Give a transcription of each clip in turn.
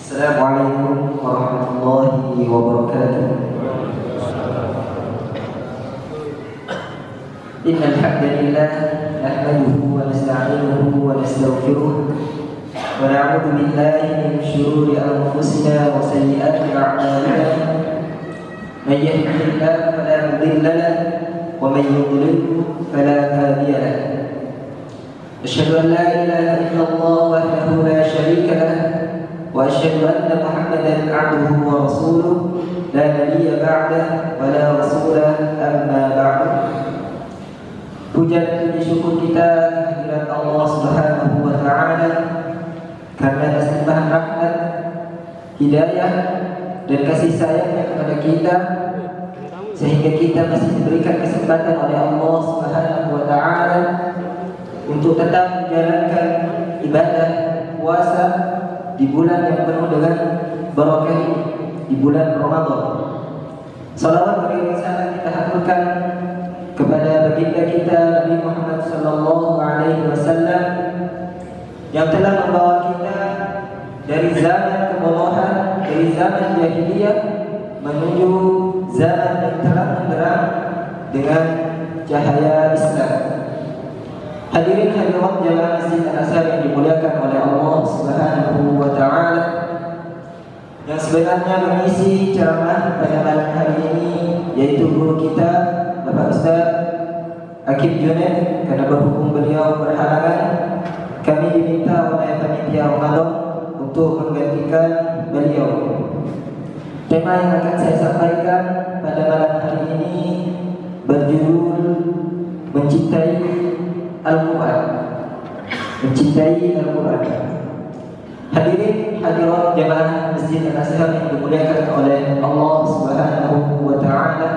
Assalamualaikum warahmatullahi wabarakatuh. Innal hamdalillah nahmaduhu wa nasta'inuhu wa nastaghfiruh wa na'udzu billahi min shururi anfusina wa sayyiati a'malina. Man yahdihillahu fala mudilla lahu wa man yudlil fala hadiya lahu. Asyhadu an la ilaha illallah wahdahu la syarika lahu وأشهد أن محمدا عبده ورسوله لا نبي بعده ولا رسول أما بعد. Puja dan puji syukur kita kehadirat Allah Subhanahu wa Ta'ala karena atas limpahan rahmat, hidayah dan kasih sayangnya kepada kita, sehingga kita masih diberikan kesempatan oleh Allah Subhanahu wa Ta'ala untuk tetap menjalankan ibadah puasa di bulan yang penuh dengan barakah ini, di bulan Ramadan. Salawat bagi salam kita haturkan kepada baginda kita Nabi Muhammad sallallahu alaihi wasallam yang telah membawa kita dari zaman kebodohan, dari zaman jahiliyah menuju zaman yang terang benderang dengan cahaya Islam. Hadirin hadirat jamaah Masjid Al-Azhar yang dimuliakan oleh Allah Subhanahu wa Ta'ala, yang sebenarnya mengisi ceramah pada malam hari ini yaitu guru kita Bapak Ustaz Akib Junaid, karena berhubung beliau berhalangan, kami diminta oleh panitia Ramadan untuk menggantikan beliau. Tema yang akan saya sampaikan pada malam hari ini berjudul Mencintai Al-Quran. Mencintai Al-Quran. Hadirin hadirat jamaah Masjid Al-Azhar yang dimuliakan oleh Allah Subhanahu wa Ta'ala,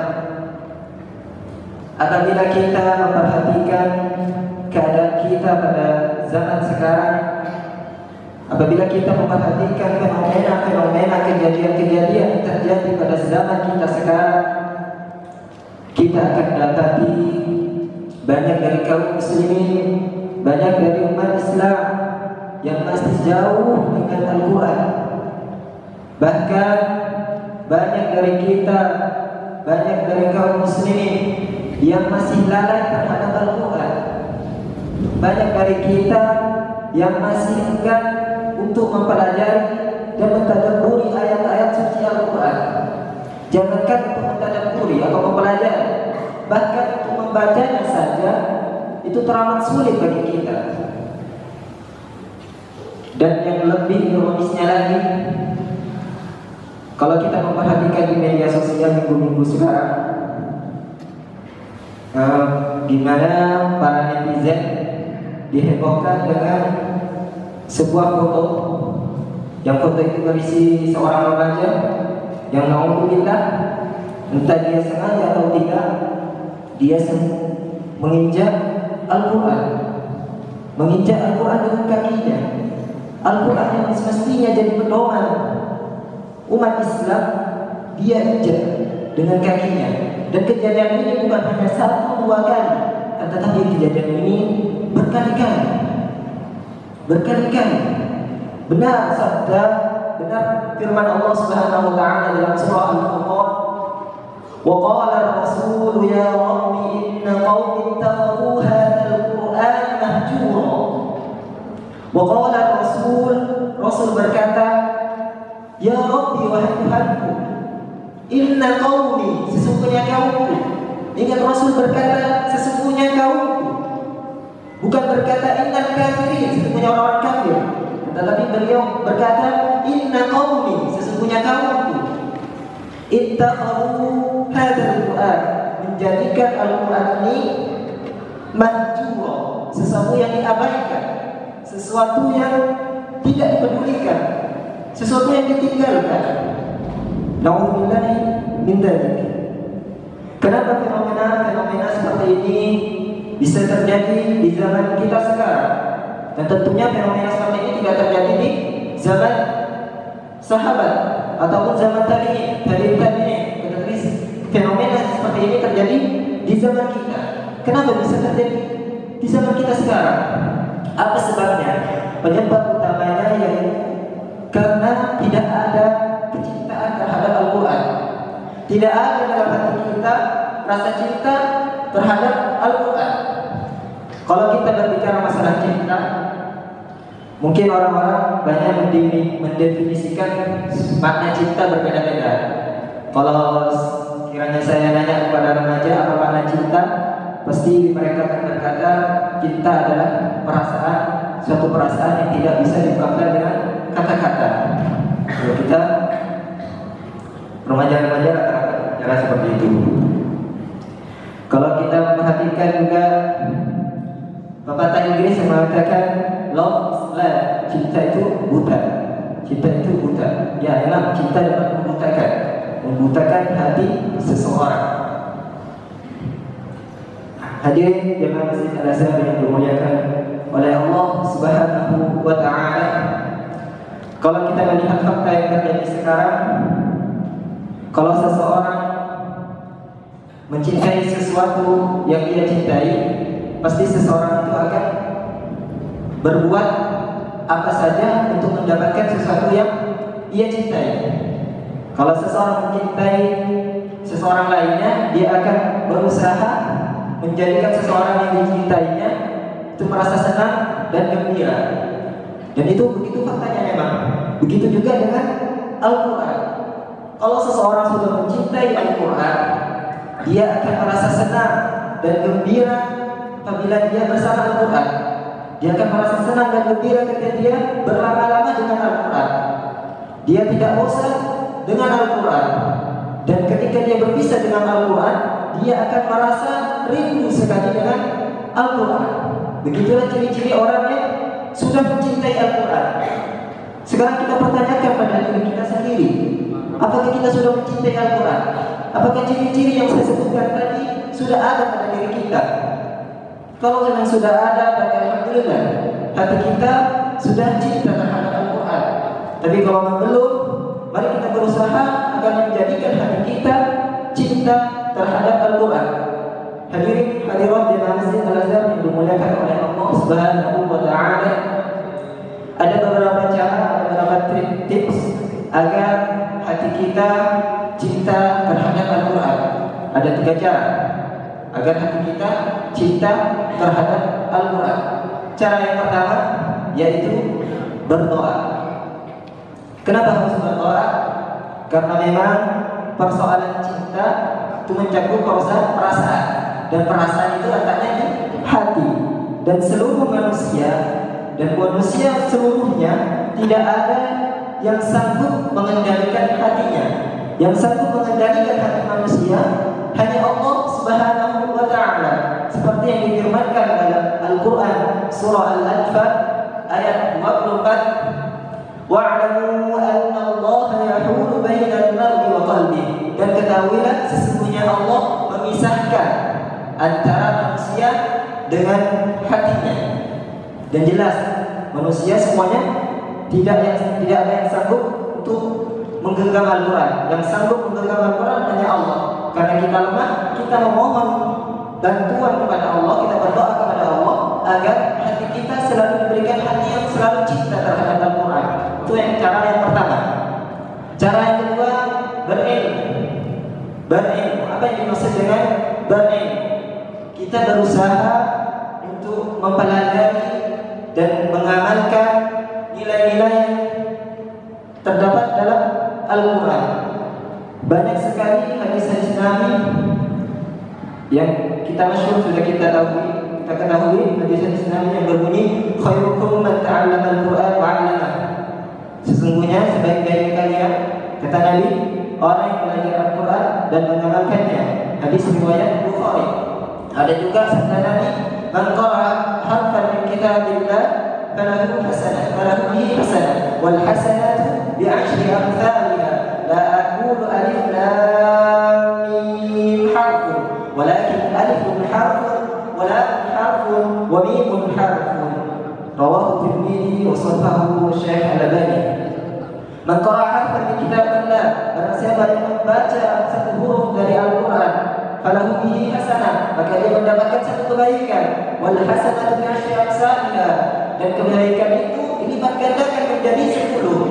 apabila kita memperhatikan keadaan kita pada zaman sekarang, apabila kita memperhatikan fenomena-fenomena kejadian-kejadian yang terjadi pada zaman kita sekarang, kita akan dapati banyak dari kaum muslimin, banyak dari umat Islam yang masih jauh dengan Al-Quran. Bahkan banyak dari kita, banyak dari kaum muslimin yang masih lalai terhadap Al-Quran. Banyak dari kita yang masih enggan untuk mempelajari dan mentadabburi ayat-ayat suci Al-Quran. Jangankan untuk mentadabburi atau mempelajari, bahkan untuk membacanya saja itu teramat sulit bagi kita. Dan yang lebih ironisnya lagi, kalau kita memperhatikan di media sosial minggu-minggu sekarang, di mana para netizen dihebohkan dengan sebuah foto, yang foto itu berisi seorang remaja yang naudzubillah, entah dia sengaja atau tidak, dia menginjak Al-Quran, menginjak Al-Quran dengan kakinya. Al-Quran yang semestinya jadi pedoman umat Islam, dia injak dengan kakinya. Dan kejadian ini bukan hanya satu dua kali, tetapi kejadian ini berkali-kali. Berkali-kali. Benar sabda, benar firman Allah Subhanahu wa Ta'ala dalam surah Al-Furqan, wa qala ar-rasul ya rabbi inna qaumi ittakhadhu hadzal qur'an mahjura. Wa qala ar-rasul, Rasul berkata, ya rabbi wahai Tuhanku, inna qaumi, sesungguhnya kaumku. Ingat, Rasul berkata sesungguhnya kaumku, bukan berkata innal kafirin, sesungguhnya orang kafir. Tetapi beliau berkata inna qaumi, sesungguhnya kaumku, ittakhadhu hadzal Qur'an, menjadikan Al-Qur'an ini mahjura, sesuatu yang diabaikan, sesuatu yang tidak dipedulikan, sesuatu yang ditinggalkan. Na'udzubillah min dzalik. Kenapa fenomena seperti ini bisa terjadi di zaman kita sekarang? Dan tentunya fenomena seperti ini tidak terjadi di zaman sahabat ataupun zaman tabi'in. Tetapi fenomena seperti ini terjadi di zaman kita. Kenapa bisa terjadi di zaman kita sekarang? Apa sebabnya? Penyebab utamanya yaitu karena tidak ada kecintaan terhadap Al-Quran. Tidak ada dalam hati kita rasa cinta terhadap Al-Quran. Kalau kita berbicara masalah cinta, mungkin orang-orang banyak mendefinisikan makna cinta berbeda-beda. Kalau kiranya saya nanya kepada remaja apa makna cinta, pasti mereka akan berkata cinta adalah perasaan, suatu perasaan yang tidak bisa diungkapkan dengan kata-kata. Kalau kita remaja-remaja rata-rata cara seperti itu. Kalau kita perhatikan juga pepatah Inggris yang mengatakan love is blind, cinta itu buta. Cinta itu buta. Ya, memang cinta dapat membutakan hati seseorang. Hadirin jemaah Masjid Al-Azhar yang dimuliakan oleh Allah Subhanahu wa taala. Kalau kita melihat fakta yang terjadi sekarang, kalau seseorang mencintai sesuatu yang dia cintai, pasti seseorang itu akan berbuat apa saja untuk mendapatkan sesuatu yang ia cintai. Kalau seseorang mencintai seseorang lainnya, dia akan berusaha menjadikan seseorang yang dicintainya itu merasa senang dan gembira. Dan itu begitu faktanya memang. Begitu juga dengan Al-Quran. Kalau seseorang sudah mencintai Al-Quran, dia akan merasa senang dan gembira apabila dia bersama Al-Quran. Dia akan merasa senang dan gembira ketika dia berlama-lama dengan Al-Quran. Dia tidak bosan dengan Al-Quran. Dan ketika dia berpisah dengan Al-Quran, dia akan merasa rindu sekali dengan Al-Quran. Begitulah ciri-ciri orang yang sudah mencintai Al-Quran. Sekarang kita pertanyakan pada diri kita sendiri, apakah kita sudah mencintai Al-Quran? Apakah ciri-ciri yang saya sebutkan tadi sudah ada pada diri kita? Kalau memang sudah ada, maka alhamdulillah, hati kita sudah cinta terhadap Al-Quran. Tapi kalau memang belum, mari kita berusaha agar menjadikan hati kita cinta terhadap Al-Quran. Hadirin hadirat jemaah Masjid Al-Azhar yang dimuliakan oleh Allah Subhanahu wa taala. Ada beberapa cara, ada beberapa tips agar hati kita cinta terhadap Al-Quran. Ada 3 cara agar hati kita cinta terhadap Al-Quran. Cara yang pertama yaitu berdoa. Kenapa harus berdoa? Karena memang persoalan cinta itu mencakup perasaan, dan perasaan itu letaknya di hati. Dan seluruh manusia seluruhnya tidak ada yang sanggup mengendalikan hatinya. Yang sanggup mengendalikan hati manusia hanya Allah Subhanahu wa taala. Seperti yang difirmankan dalam Al-Qur'an surah Al-Anfal ayat 24, wa'lamu anna Allah yahulu bainal mar'i wa qalbihi. Dan ketahuilah sesungguhnya Allah memisahkan antara manusia dengan hatinya. Dan jelas manusia semuanya tidak ada yang sanggup untuk menggenggam Al-Quran. Yang sanggup menggenggam Al-Quran hanya Allah. Karena kita lemah, kita memohon bantuan kepada Allah, kita berdoa kepada Allah agar hati kita selalu diberikan hati yang selalu cinta terhadap Al-Quran. Itu yang cara yang pertama. Cara yang kedua, berilmu. Berilmu. Apa yang dimaksud dengan berilmu? Kita berusaha untuk mempelajari dan mengamalkan nilai-nilai yang terdapat dalam Al-Quran. Banyak sekali hadis-hadis Nabi yang kita masyhur sudah kita ketahui hadis-hadis Nabi yang berbunyi khairukum man ta'allama al-Quran wa 'allamahu. Sesungguhnya sebaik-baik kalian, kata Nabi, orang yang belajar Al-Quran dan mengamalkannya. Hadis riwayat Bukhari. Ada juga sabda Nabi, man qara'a harfan min kitabillah falahu hasanah, falahu bihi hasanah, wal hasanatu bi'ashri amthaliha, la aqulu alif lam mim harfun, walakin alifun harfun, wa lam harfun, wa mimun harfun. Rawahu Tirmidzi wa sahahahu Syekh Al-Albani. Man qara'a harfan min kitabillah, barang siapa yang membaca satu huruf dari Al-Quran, falahu bihi hasanah, maka dia mendapatkan satu kebaikan. Wal hasanatu bi asyri amsalha, dan kebaikan itu dilipat gandakan menjadi 10.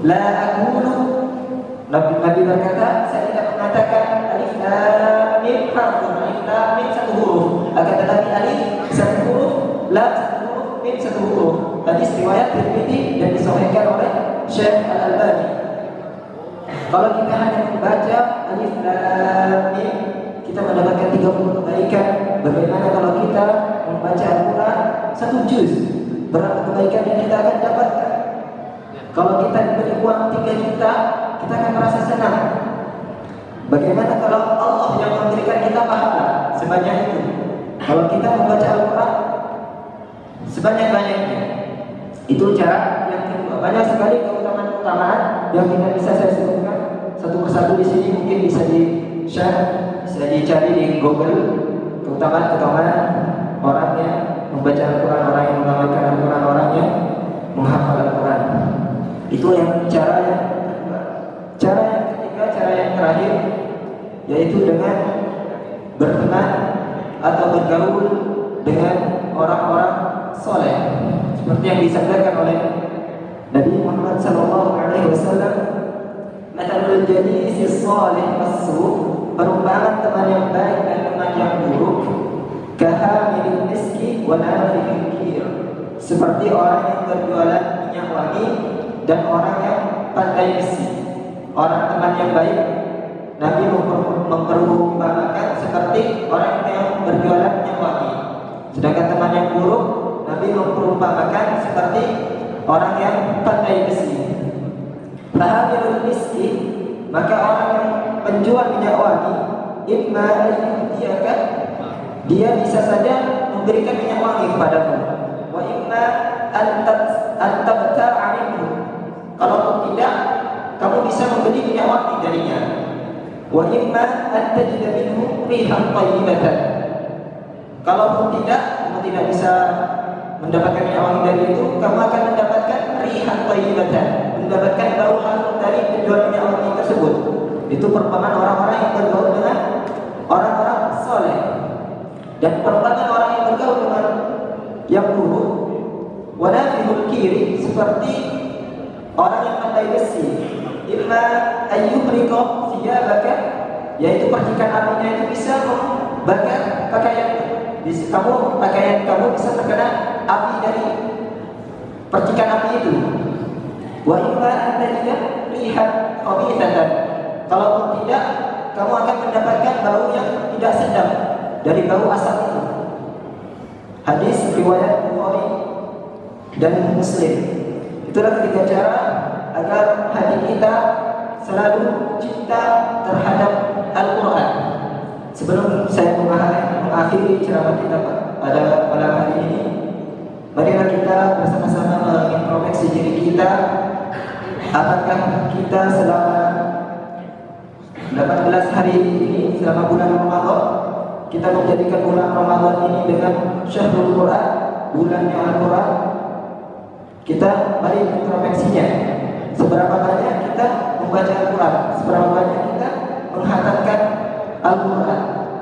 La aqulu, Nabi berkata, saya tidak mengatakan alif lam mim harfun, alif lam mim satu huruf, akan tetapi alif satu huruf, lam satu huruf, mim satu huruf. Hadis riwayat Tirmidzi dan disahihkan oleh Syekh Al-Albani. Kalau kita hanya membaca alif lam mim, kita mendapatkan 30 kebaikan. Bagaimana kalau kita membaca Al-Quran satu juz? Berapa kebaikan yang kita akan dapatkan? Kalau kita diberi uang 3 juta, kita akan merasa senang. Bagaimana kalau Allah yang memberikan kita pahala sebanyak itu? Kalau kita membaca Al-Quran sebanyak-banyaknya, itu cara yang kedua. Banyak sekali keutamaan-keutamaan yang tidak bisa saya sebutkan satu persatu di sini. Mungkin bisa di-share, bisa dicari di Google. Keutamaan-keutamaan orang yang membaca Al-Quran, orang yang mengamalkan Al-Quran, orang yang menghafal Al-Quran. Itu yang cara yang kedua. Cara yang ketiga, cara yang terakhir, yaitu dengan berteman atau bergaul dengan orang-orang soleh, seperti yang disabdakan oleh Nabi Muhammad SAW. Mathalul jalisi shalih was-su', perumpamaan teman yang baik dan teman yang buruk, kahamilil miski wa nafikhil kir, seperti orang yang berjualan minyak wangi dan orang yang pandai besi. Orang teman yang baik Nabi memperumpamakan seperti orang yang berjualan minyak wangi. Sedangkan teman yang buruk Nabi memperumpamakan seperti orang yang pandai besi. Fahamilul miski, maka orang yang penjual minyak wangi, imma ayyuhdiyaka, dia bisa saja memberikan minyak wangi kepadamu, wa imma antabta'a minhu, kalau tidak kamu bisa membeli minyak wangi darinya, wa imma antajida minhu rihan thayyibatan, kalaupun tidak kamu tidak bisa mendapatkan minyak wangi dari itu, kamu akan mendapatkan rihan thayyibatan, mendapatkan bau harum dari penjual minyak wangi tersebut. Itu perumpamaan orang-orang yang bergaul dengan orang-orang soleh. Dan perumpamaan orang yang bergaul dengan yang buruk, wanafihul kiri, seperti orang yang pandai besi, imma ayyuhriqa thiyabaka, yaitu percikan apinya itu bisa membakar pakaian kamu, pakaian kamu bisa terkena api dari percikan api itu. Wa imma antajida rihan khabithatan, kalaupun tidak kamu akan mendapatkan bau yang tidak sedap dari bau asap itu. Hadis riwayat Bukhari dan Muslim. Itulah ketiga cara agar hati kita selalu cinta terhadap Al-Quran. Sebelum saya mengakhiri ceramah kita pada malam hari ini, marilah kita bersama-sama mengintrospeksi diri kita. Apakah kita selama 18 hari ini, selama bulan Ramadan, kita menjadikan bulan Ramadan ini dengan Syahrul Quran, bulannya Al-Quran? Kita mari introspeksinya. Seberapa banyak kita membaca Al-Quran, seberapa banyak kita menghatamkan Al-Quran.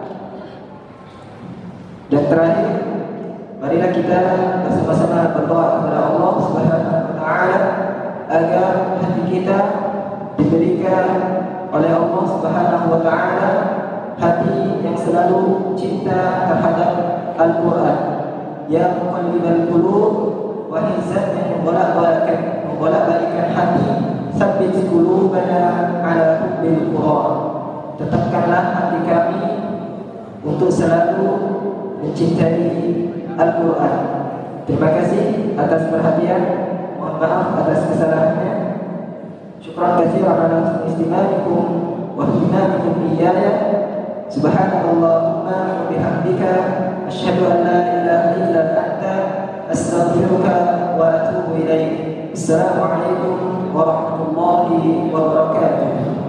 Dan terakhir, marilah kita bersama-sama berdoa kepada Allah Subhanahu wa taala agar hati kita diberikan oleh Allah Subhanahu wa taala hati yang selalu cinta terhadap Al-Quran. Ya muqallibal qulub, wahai zat yang membolak-balikkan hati, tsabbit qulubana ala hubbil Quran, tetapkanlah hati kami untuk selalu mencintai Al-Quran. Terima kasih atas perhatian. Mohon maaf atas kesalahannya. Syukran katsiran ala istima'ikum wa ihtimamikum iyaya. Subhanallahumma wa bihamdika asyhadu an la ilaha illa anta astaghfiruka wa atubu ilaik. Assalamualaikum warahmatullahi wabarakatuh.